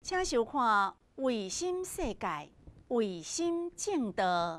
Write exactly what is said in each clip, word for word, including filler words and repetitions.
请收看《卫心世界，卫心正道》。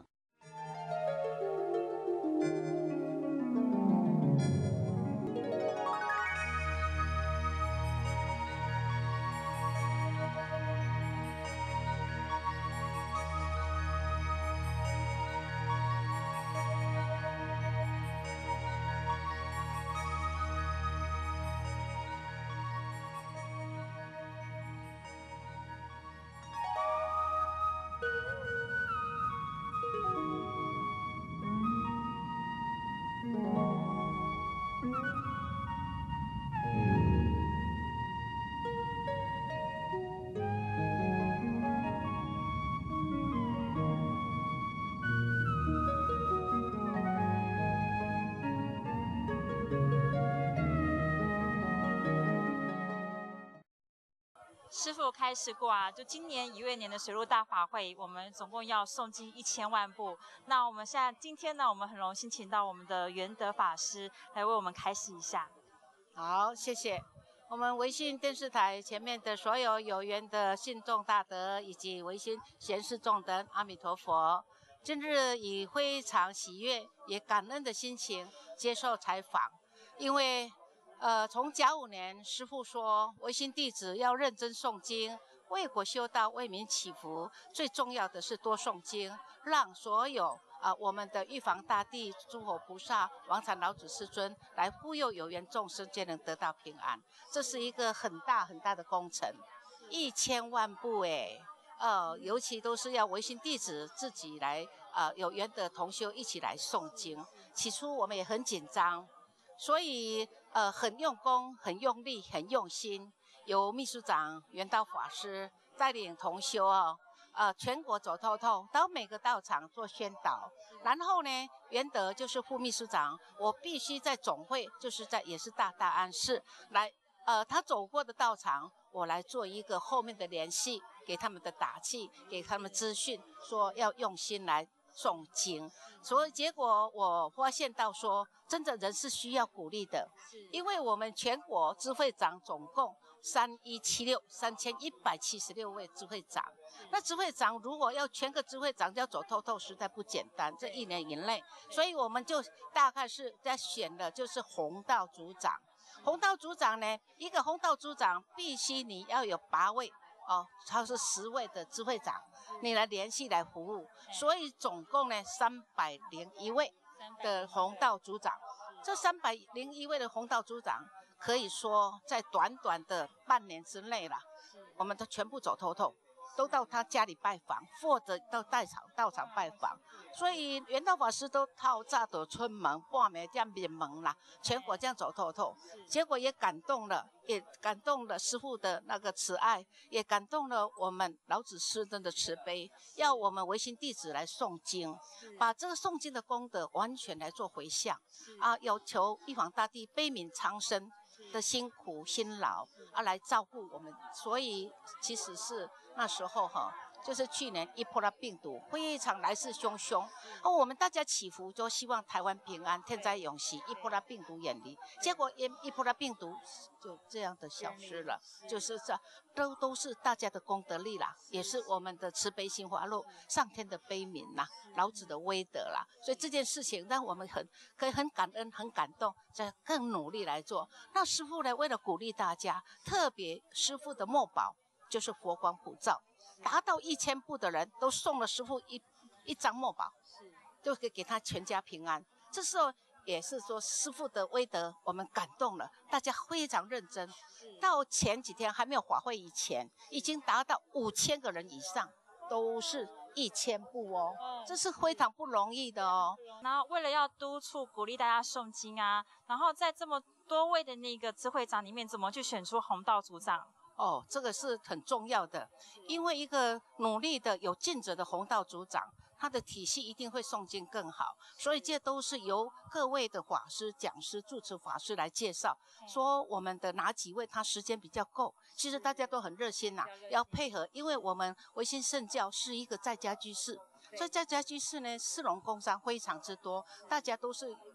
师父开示过啊，就今年乙未年的水陆大法会，我们总共要诵经一千万部。那我们现在今天呢，我们很荣幸请到我们的圆德法师来为我们开示一下。 好，谢谢。我们维信电视台前面的所有有缘的信众大德，以及维信贤士众等，阿弥陀佛。今日以非常喜悦也感恩的心情接受采访，因为呃，从甲午年，师父说，维信弟子要认真诵经，为国修道，为民祈福。最重要的是多诵经，让所有啊、呃、我们的玉皇大帝、诸佛菩萨、王禅老祖师尊来护佑有缘众生，皆能得到平安。这是一个很大很大的工程，一千万部哎，呃，尤其都是要维信弟子自己来，呃，有缘的同修一起来诵经。起初我们也很紧张。所以，呃，很用功、很用力、很用心。由秘书长圆道法师带领同修哦，呃，全国走透透，到每个道场做宣导。然后呢，圆德就是副秘书长，我必须在总会，就是在也是大大安寺来，呃，他走过的道场，我来做一个后面的联系，给他们的打气，给他们资讯，说要用心来诵经。所以结果我发现到说，真的人是需要鼓励的，因为我们全国知会长总共三一七六三千一百七十六位知会长，那知会长如果要全个知会长要走透透，实在不简单，这一年以内，所以我们就大概是在选的就是弘道组长。弘道组长呢，一个弘道组长必须你要有八位哦，他是十位的知会长，你来联系来服务，所以总共呢三百零一位的弘道组长。这三百零一位的弘道组长，可以说在短短的半年之内啦，我们都全部走透透，都到他家里拜访，或者到道场道场拜访。所以圆道法师都套炸的村门、半暝这样面门啦，全国这样走透透，结果也感动了，也感动了师父的那个慈爱，也感动了我们老子师尊的慈悲，要我们维信弟子来诵经，把这个诵经的功德完全来做回向啊，要求玉皇大帝悲悯苍生的辛苦辛劳啊，来照顾我们。所以其实是那时候哈。就是去年伊波拉病毒非常来势汹汹，哦，我们大家祈福，就希望台湾平安，天灾永息，伊波拉病毒远离。结果伊伊波拉病毒就这样的消失了，就是这都都是大家的功德力啦，也是我们的慈悲心华露，上天的悲悯啦，老子的威德啦。所以这件事情让我们很可以很感恩、很感动，再更努力来做。那师父呢，为了鼓励大家，特别师父的墨宝就是佛光普照。达到一千部的人都送了师父一一张墨宝，就可以给他全家平安。这时候也是说师父的威德，我们感动了，大家非常认真。到前几天还没有法会以前，已经达到五千个人以上，都是一千部哦，这是非常不容易的哦。 然后为了要督促鼓励大家诵经啊，然后在这么多位的那个知会长里面，怎么去选出弘道组长？ 哦，这个是很重要的，因为一个努力的有尽责的弘道组长，他的体系一定会诵经更好，所以这都是由各位的法师、讲师、住持法师来介绍，说我们的哪几位他时间比较够。其实大家都很热心呐、啊，要配合，因为我们维新圣教是一个在家居士。所以在家居士呢，士农工商非常之多，大家都是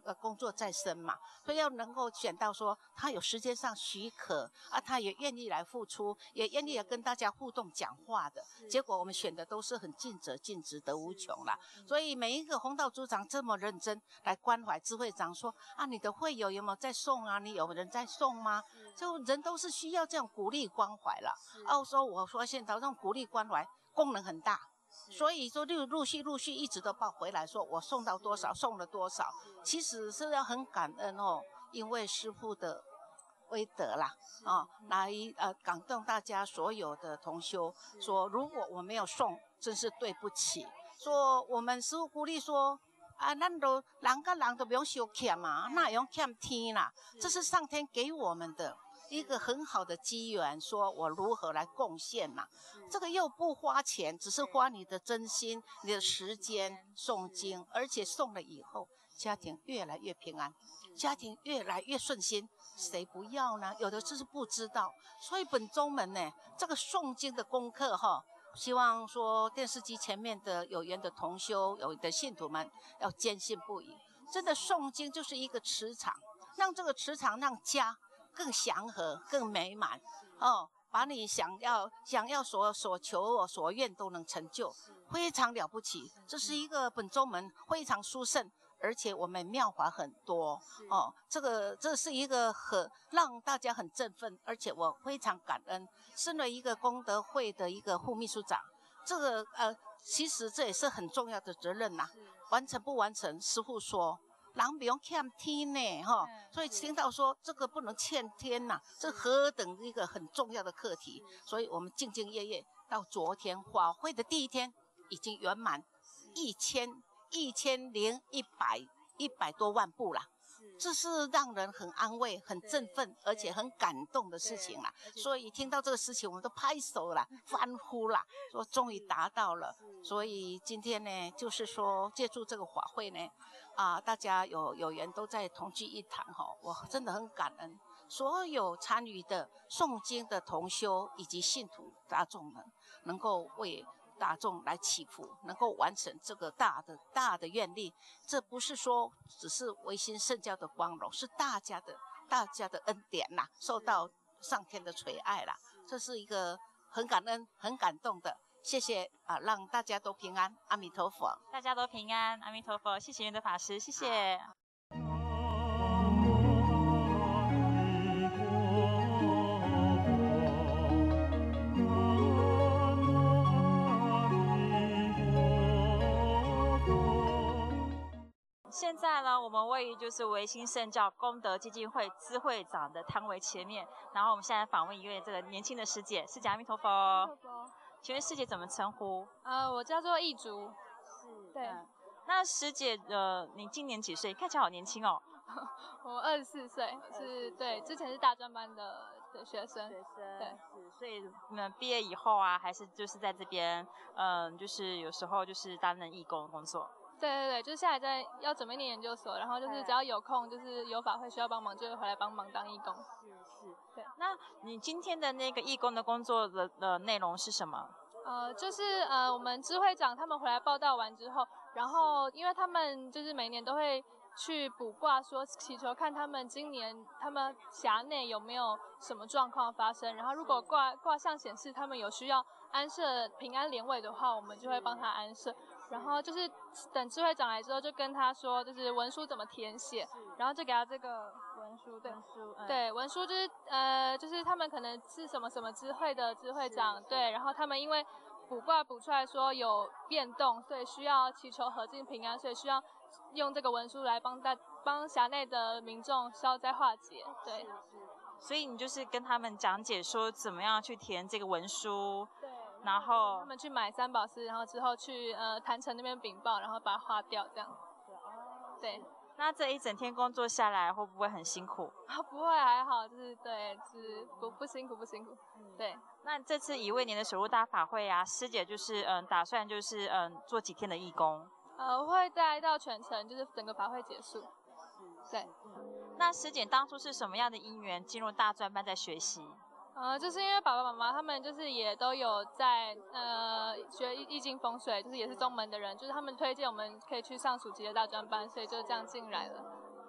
呃工作在身嘛，所以要能够选到说他有时间上许可啊，他也愿意来付出，也愿意跟大家互动讲话的。结果我们选的都是很尽责尽职得无穷啦。所以每一个红道组长这么认真来关怀智慧长说啊，你的会友有没有在送啊？你有人在送吗？就人都是需要这样鼓励关怀啦。啊，说我发现到这种鼓励关怀功能很大。所以说，陆陆续陆续一直都报回来说，我送到多少，送了多少，其实是要很感恩哦，因为师父的威德啦，啊，来呃感动大家所有的同修，说如果我没有送，真是对不起。说我们师父鼓励说，啊，咱都人跟人都不用相欠嘛，那也用欠天啦，这是上天给我们的一个很好的机缘，说我如何来贡献嘛。这个又不花钱，只是花你的真心、你的时间诵经，而且诵了以后，家庭越来越平安，家庭越来越顺心，谁不要呢？有的就是不知道，所以本宗门呢，这个诵经的功课哈，希望说电视机前面的有缘的同修、有的信徒们要坚信不疑。真的诵经就是一个磁场，让这个磁场让家更祥和、更美满哦。把你想要想要所所求所愿都能成就，非常了不起。这是一个本宗门非常殊胜，而且我们妙法很多哦。这个这是一个很让大家很振奋，而且我非常感恩。身为一个功德会的一个副秘书长，这个呃，其实这也是很重要的责任呐、啊。完成不完成，师父说。人不用欠天呢，哈，所以听到说这个不能欠天呐、啊，这何等一个很重要的课题。所以我们兢兢业业，到昨天法会的第一天，已经圆满一千一千零一百一百多万步啦。这是让人很安慰、很振奋，而且很感动的事情啦。所以听到这个事情，我们都拍手啦、欢呼啦，说终于达到了。所以今天呢，就是说借助这个法会呢。啊，大家有有缘都在同聚一堂哈，我真的很感恩所有参与的诵经的同修以及信徒大众们，能够为大众来祈福，能够完成这个大的大的愿力。这不是说只是唯心圣教的光荣，是大家的大家的恩典呐，受到上天的垂爱啦，这是一个很感恩、很感动的。谢谢啊，让大家都平安，阿弥陀佛。 大家都平安，阿弥陀佛。谢谢圆德法师，谢谢。现在呢，我们位于就是维新圣教功德基金会资会长的摊位前面，然后我们现在访问一位这个年轻的师姐，师姐阿弥陀佛。阿弥陀佛。请问师姐怎么称呼？ 呃，我叫做易竹。 是， 对。 嗯、那师姐，呃，你今年几岁？看起来好年轻哦。 我二十四岁，是对，之前是大专班的的学生。 学生。 对。 是，所以你们毕业以后啊，还是就是在这边，嗯、呃，就是有时候就是担任义工工作。 对对对，就是现在在要准备念研究所，然后就是只要有空，就是有法会需要帮忙，就会回来帮忙当义工。 是是， 对。 那你今天的那个义工的工作的的内容是什么？ 呃，就是呃，我们支会长他们回来报道完之后，然后因为他们就是每年都会去卜卦，说祈求看他们今年他们辖内有没有什么状况发生，然后如果卦卦象显示他们有需要安设平安莲位的话，我们就会帮他安设。然后就是等智慧长来之后，就跟他说，就是文书怎么填写，然后就给他这个文书，对， 文书，嗯、 对，文书就是呃，就是他们可能是什么什么智慧的智慧长，对，然后他们因为卜卦卜出来说有变动，所以需要祈求和尽平安，所以需要用这个文书来帮大帮辖内的民众消灾化解，对。 所以你就是跟他们讲解说怎么样去填这个文书。 对。 然后他们去买三宝丝，然后之后去呃坛城那边禀报，然后把它划掉，这样。对。 那这一整天工作下来，会不会很辛苦？ 啊，不会，还好，就是对，就是不不辛苦不辛苦。嗯、对。 那这次乙未年的水陆大法会啊，师姐就是嗯打算就是嗯做几天的义工？ 呃，会带到全程，就是整个法会结束。对。 嗯、那师姐当初是什么样的因缘进入大专班在学习？ 呃，就是因为爸爸妈妈他们就是也都有在呃学易经风水，就是也是宗门的人，就是他们推荐我们可以去上暑期的大专班，所以就这样进来了。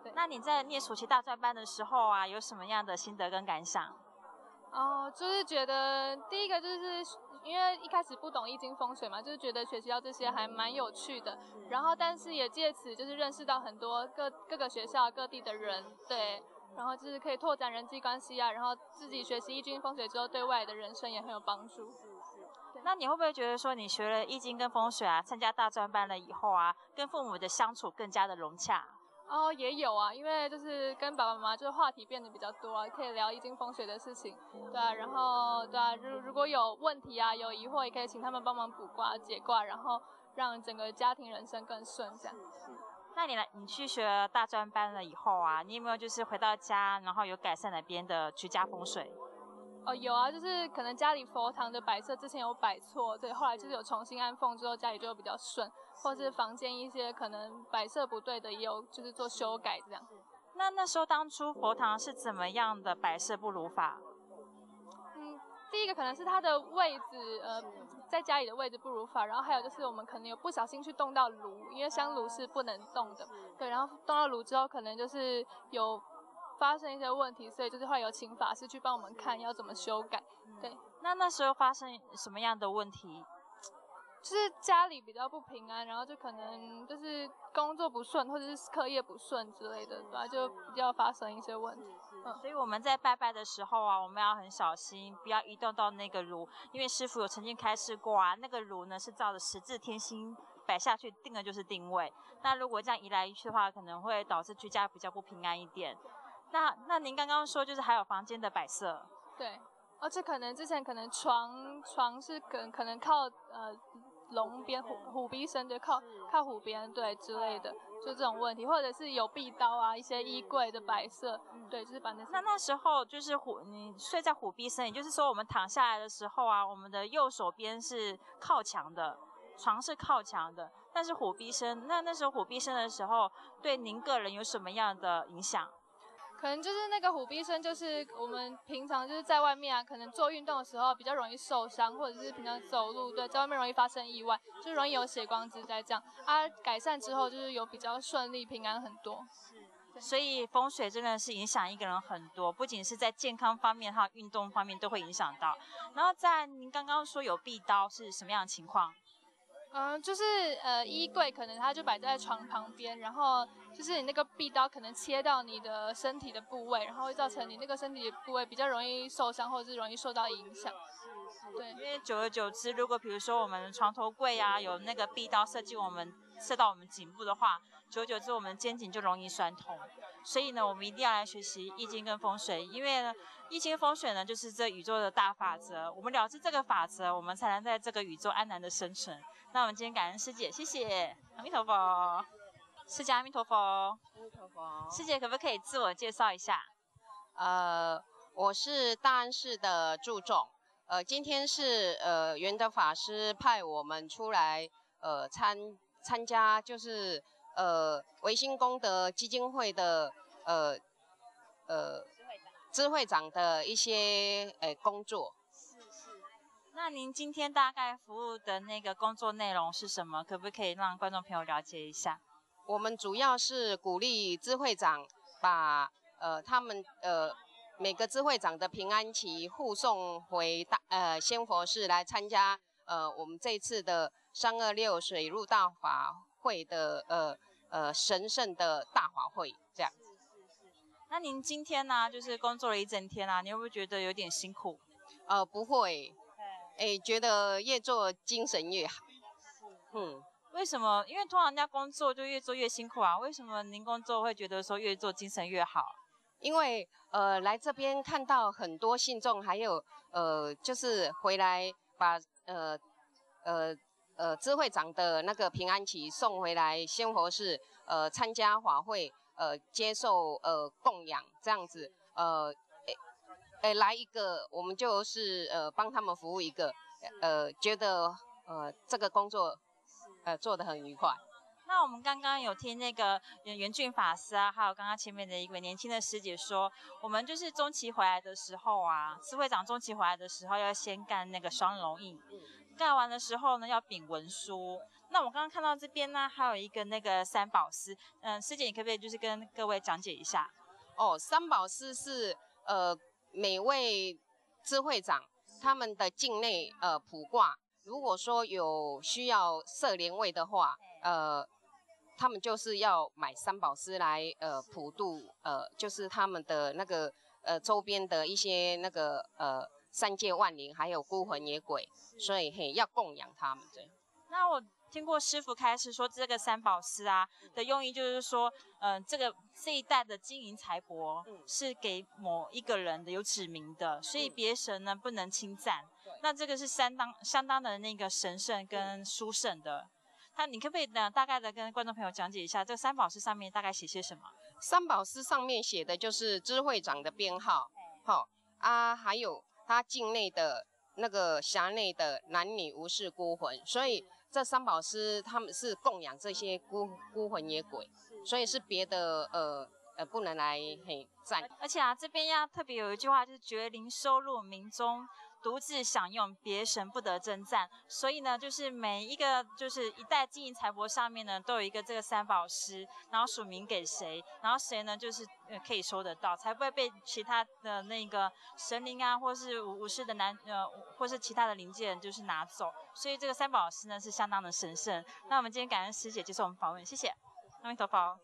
对。 那你在念暑期大专班的时候啊，有什么样的心得跟感想？ 哦，就是觉得第一个就是因为一开始不懂易经风水嘛，就是觉得学习到这些还蛮有趣的，然后但是也借此就是认识到很多各各个学校各地的人，对，然后就是可以拓展人际关系啊，然后自己学习易经风水之后，对未来的人生也很有帮助。 那你会不会觉得说，你学了易经跟风水啊，参加大专班了以后啊，跟父母的相处更加的融洽？ 哦，也有啊，因为就是跟爸爸妈妈就是话题变得比较多啊，可以聊易经风水的事情，对啊，然后对啊，如如果有问题啊，有疑惑，也可以请他们帮忙卜卦解卦，然后让整个家庭人生更顺这样。 那你来，你去学大专班了以后啊，你有没有就是回到家，然后有改善哪边的居家风水？ 哦，有啊，就是可能家里佛堂的摆设之前有摆错，对，后来就是有重新安奉之后，家里就会比较顺，或是房间一些可能摆设不对的，也有就是做修改这样。 那那时候当初佛堂是怎么样的摆设不如法？ 嗯，第一个可能是它的位置，呃，在家里的位置不如法，然后还有就是我们可能有不小心去动到炉，因为香炉是不能动的，对，然后动到炉之后，可能就是有发生一些问题，所以就是会有请法师去帮我们看要怎么修改。对， 那那时候发生什么样的问题？ 就是家里比较不平安，然后就可能就是工作不顺，或者是课业不顺之类的，对吧？就比较发生一些问题。嗯， 所以我们在拜拜的时候啊，我们要很小心，不要移动到那个炉，因为师父有曾经开示过啊，那个炉呢是照着十字天心摆下去，定的就是定位。那如果这样移来移去的话，可能会导致居家比较不平安一点。那那您刚刚说就是还有房间的摆设， 对，而且可能之前可能床床是可可能靠呃龙边虎虎鼻身的靠靠虎边对之类的，就这种问题，或者是有壁刀啊，一些衣柜的摆设，对，就是把那那那时候就是虎，你睡在虎逼身，也就是说我们躺下来的时候啊，我们的右手边是靠墙的，床是靠墙的，但是虎逼身，那那时候虎逼身的时候，对您个人有什么样的影响？ 可能就是那个虎逼身，就是我们平常就是在外面啊，可能做运动的时候比较容易受伤，或者是平常走路，对，在外面容易发生意外，就容易有血光之灾这样。啊，改善之后就是有比较顺利、平安很多。 所以风水真的是影响一个人很多，不仅是在健康方面，还有运动方面都会影响到。然后在您刚刚说有壁刀是什么样的情况？ 嗯，就是呃，衣柜可能它就摆在床旁边，然后就是你那个壁刀可能切到你的身体的部位，然后会造成你那个身体的部位比较容易受伤，或者是容易受到影响。对， 因为久而久之，如果比如说我们床头柜啊有那个壁刀射进我们射到我们颈部的话，久而久之我们肩颈就容易酸痛。所以呢，我们一定要来学习易经跟风水，因为呢，易经风水呢就是这宇宙的大法则，我们了知这个法则，我们才能在这个宇宙安然的生存。那我们今天感恩师姐，谢谢，阿弥陀佛，释迦阿弥陀佛，阿弥陀佛。 师姐可不可以自我介绍一下？ 呃，我是大安市的祝众，呃，今天是呃圆德法师派我们出来呃参参加，就是呃维新功德基金会的呃呃知会长的一些呃工作。 那您今天大概服务的那个工作内容是什么？可不可以让观众朋友了解一下？ 我们主要是鼓励知会长把呃他们呃每个知会长的平安旗护送回大呃仙佛寺来参加呃我们这次的三二六水陆大法会的呃呃神圣的大法会这样。 那您今天呢、啊，就是工作了一整天啊，你会不会觉得有点辛苦？ 呃，不会。哎，觉得越做精神越好。嗯， 为什么？因为通常人家工作就越做越辛苦啊，为什么您工作会觉得说越做精神越好？ 因为呃来这边看到很多信众，还有呃就是回来把呃呃呃知会长的那个平安旗送回来仙佛寺，呃参加法会，呃接受呃供养这样子，呃。诶，来一个，我们就是呃帮他们服务一个，呃，觉得呃这个工作呃做得很愉快。 那我们刚刚有听那个袁俊法师啊，还有刚刚前面的一位年轻的师姐说，我们就是中期回来的时候啊，智慧长中期回来的时候要先干那个双龙印。 盖完的时候呢要禀文书。那我刚刚看到这边呢，还有一个那个三宝司，嗯，师姐你可不可以就是跟各位讲解一下？ 哦，三宝司是呃每位知会长他们的境内呃卜卦，如果说有需要设莲位的话，呃，他们就是要买三宝司来呃普渡呃，就是他们的那个呃周边的一些那个呃三界万灵，还有孤魂野鬼，所以嘿要供养他们这样。 那我听过师傅开始说，这个三宝司啊的用意就是说，嗯、呃，这个这一代的金银财帛是给某一个人的，有指明的，所以别神呢不能侵占。那这个是相当相当的那个神圣跟殊胜的。那你可不可以呢大概的跟观众朋友讲解一下，这个三宝司上面大概写些什么？ 三宝司上面写的就是知会长的编号，好、哦、啊，还有他境内的那个辖内的男女无事孤魂，所以这三宝司他们是供养这些孤孤魂野鬼，所以是别的呃呃不能来嘿占。 而且啊，这边要特别有一句话，就是绝灵收入民中，独自享用，别神不得征战。所以呢，就是每一个就是一代金银财帛上面呢，都有一个这个三宝司，然后署名给谁，然后谁呢就是呃可以收得到，才不会被其他的那个神灵啊，或是武士的男呃或是其他的灵界人就是拿走。所以这个三宝司呢是相当的神圣。那我们今天感恩师姐接受我们访问，谢谢。阿弥陀佛。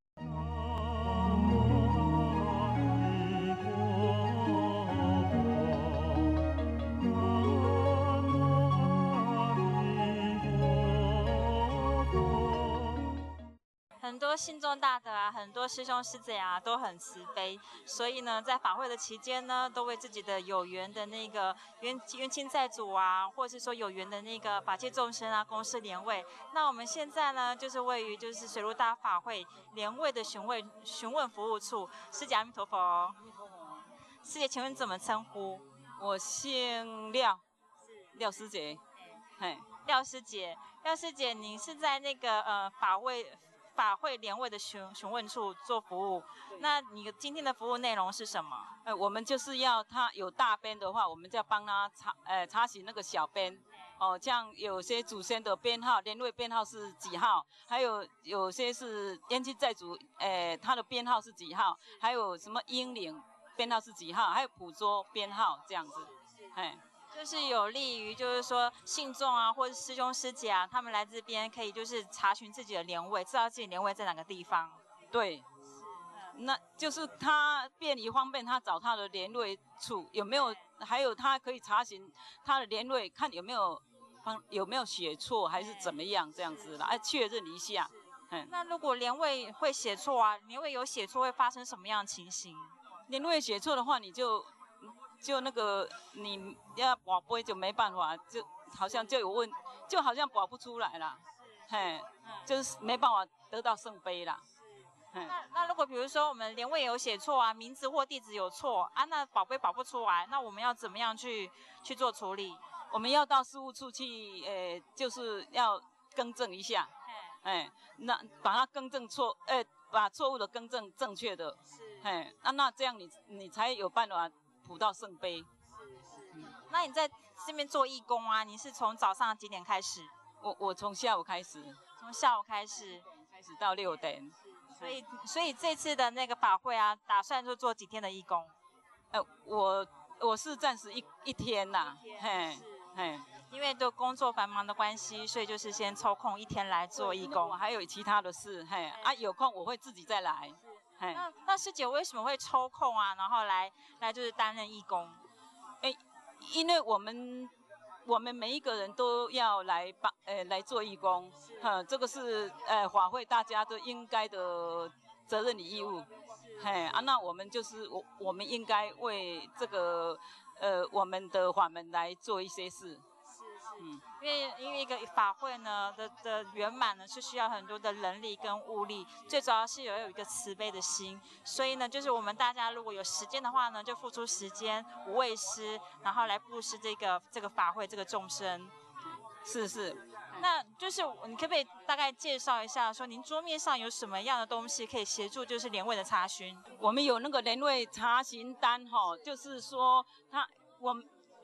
很多信众大德啊，很多师兄师姐啊，都很慈悲，所以呢，在法会的期间呢，都为自己的有缘的那个冤冤亲债主啊，或者是说有缘的那个法界众生啊，公施莲位。那我们现在呢，就是位于就是水陆大法会莲位的询问询问服务处。师姐阿弥陀佛。师姐，请问怎么称呼？ 我姓廖，廖师姐。嘿， 廖师姐，廖师姐，你是在那个呃法会。法会莲位的询询问处做服务，那你今天的服务内容是什么？ 呃，我们就是要他有大编的话，我们就要帮他查，呃，查询那个小编。哦，像有些祖先的编号，莲位编号是几号，还有有些是冤亲债主，呃，他的编号是几号，还有什么英灵编号是几号，还有捕捉编号这样子，哎。 就是有利于，就是说信众啊，或者师兄师姐啊，他们来这边可以就是查询自己的莲位，知道自己莲位在哪个地方。 对，那就是他便于方便他找他的莲位处有没有，还有他可以查询他的莲位，看有没有方有没有写错还是怎么样这样子啦，哎，确认一下。 嗯，那如果莲位会写错啊，莲位有写错会发生什么样的情形？ 莲位写错的话，你就。就那个你要拔杯就没办法，就好像就有问，就好像拔不出来啦，嘿，就是没办法得到圣杯啦。 那那如果比如说我们莲位有写错啊，名字或地址有错啊，那宝贝保不出来，那我们要怎么样去去做处理？ 我们要到事务处去，呃，就是要更正一下，哎，那把它更正错，呃，把错误的更正正确的，哎，那那这样你你才有办法。补到圣杯。 嗯，那你在这边做义工啊？你是从早上几点开始？ 我我从下午开始， 从下午开始， 开始到六点。 所以所以这次的那个法会啊，打算就做几天的义工？ 呃，我我是暂时一一天呐，嘿，嘿， 因为都工作繁忙的关系，所以就是先抽空一天来做义工。 我还有其他的事，嘿，啊，有空我会自己再来。 那那师姐为什么会抽空啊？然后来来就是担任义工？ 哎，因为我们我们每一个人都要来帮呃来做义工，哈，这个是呃法会大家都应该的责任与义务，嘿啊，那我们就是我我们应该为这个呃我们的法门来做一些事。 嗯，因为因为一个法会呢的的圆满呢是需要很多的人力跟物力，最主要是有有一个慈悲的心，所以呢，就是我们大家如果有时间的话呢，就付出时间无畏施，然后来布施这个这个法会这个众生。 是是， 那就是你可不可以大概介绍一下，说您桌面上有什么样的东西可以协助就是莲位的查询？ 我们有那个莲位查询单哈，就是说他我们。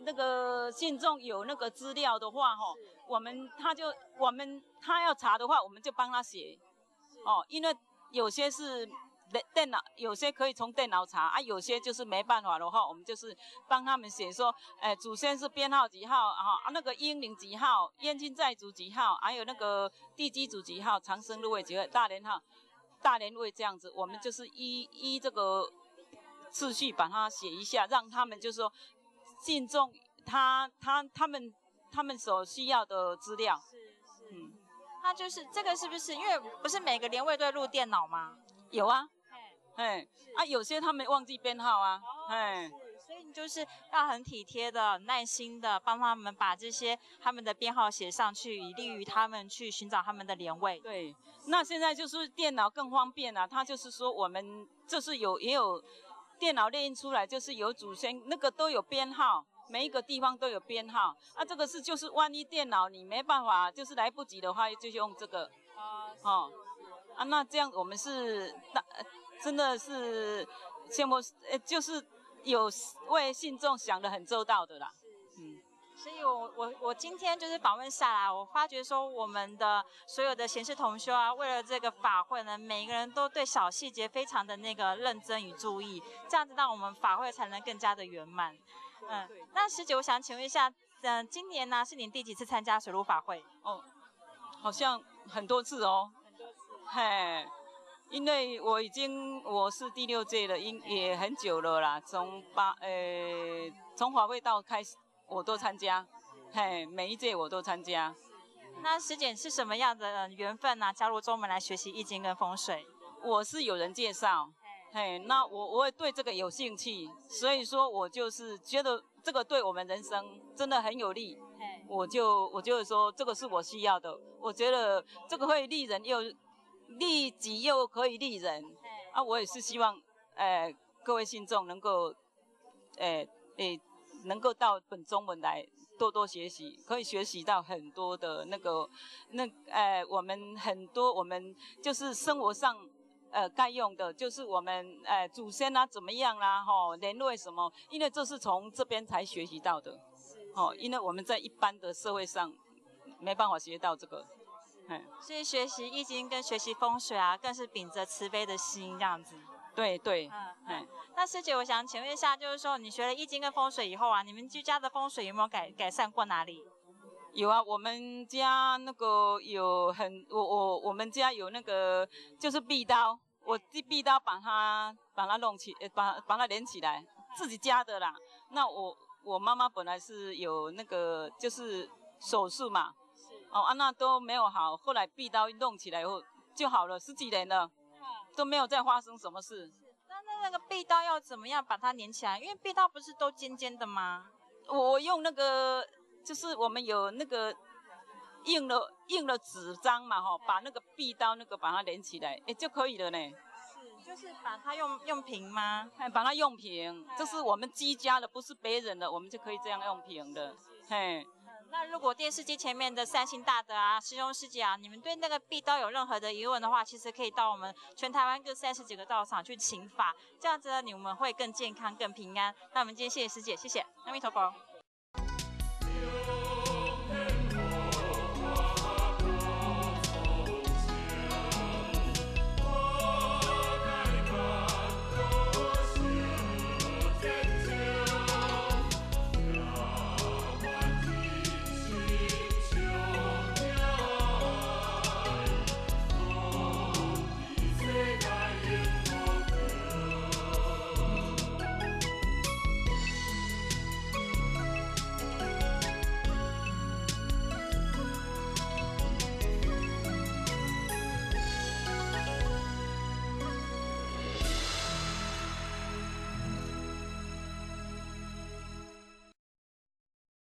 那个信众有那个资料的话，吼，我们他就我们他要查的话，我们就帮他写，哦，因为有些是电脑，有些可以从电脑查啊，有些就是没办法的话，我们就是帮他们写说，呃，祖先是编号几号啊，那个英灵几号，燕亲在族几号，还有那个地基组几号，长生入位几号，大连号、大连位这样子，我们就是依依这个次序把它写一下，让他们就是说。信众他他他们他们所需要的资料， 是是， 嗯， 他就是这个是不是因为不是每个连位都会录电脑吗？ 有啊，哎啊，有些他们忘记编号啊，哎、哦， 所以你就是要很体贴的、耐心的帮他们把这些他们的编号写上去，以利于他们去寻找他们的连位。 对，那现在就是电脑更方便了，他就是说我们就是有也有。电脑列印出来就是有祖先那个都有编号，每一个地方都有编号啊。这个是就是万一电脑你没办法，就是来不及的话，就用这个哦啊。那这样我们是大真的是羡慕，呃，就是有为信众想得很周到的啦。嗯。 所以我我我今天就是访问下来，我发觉说我们的所有的贤士同修啊，为了这个法会呢，每一个人都对小细节非常的那个认真与注意，这样子让我们法会才能更加的圆满。嗯，那师姐，我想请问一下，嗯、呃，今年呢是您第几次参加水陆法会？ 哦，好像很多次哦。 很多次。 嘿，因为我已经我是第六届了，因也很久了啦，从八呃从法会到开始。我都参加，嘿，每一届我都参加。 那师姐是什么样的缘分呢、啊？加入宗门来学习易经跟风水？ 我是有人介绍，嘿，那我我也对这个有兴趣，所以说我就是觉得这个对我们人生真的很有利，我就我就说这个是我需要的，我觉得这个会利人又利己又可以利人，啊，我也是希望，呃，各位信众能够，呃，诶。能够到本宗门来多多学习，可以学习到很多的那个，那呃，我们很多我们就是生活上呃该用的，就是我们呃祖先啊怎么样啦、啊，吼、哦，联络什么，因为这是从这边才学习到的，哦，因为我们在一般的社会上没办法学到这个，嗯， 所以学习易经跟学习风水啊，更是秉着慈悲的心这样子。 对对， 嗯嗯。那师姐，我想请问一下，就是说你学了易经跟风水以后啊，你们居家的风水有没有改改善过哪里？ 有啊，我们家那个有很，我我我们家有那个就是壁刀，我这壁刀把它把它弄起，把把它连起来，自己家的啦。那我我妈妈本来是有那个就是手术嘛，哦啊那都没有好，后来壁刀弄起来以后就好了，十几年了。都没有再发生什么事。 那那那个壁刀要怎么样把它粘起来？因为壁刀不是都尖尖的吗？ 我用那个，就是我们有那个印了印了纸张嘛，哈，把那个壁刀那个把它连起来，哎就可以了呢。 是，就是把它用用平吗？ 哎，把它用平，这是我们居家的，不是别人的，我们就可以这样用平的，嘿。 那如果电视机前面的善心大德啊、师兄师姐啊，你们对那个壁刀有任何的疑问的话，其实可以到我们全台湾各三十几个道场去请法，这样子呢，你们会更健康、更平安。那我们今天谢谢师姐，谢谢，阿弥陀佛。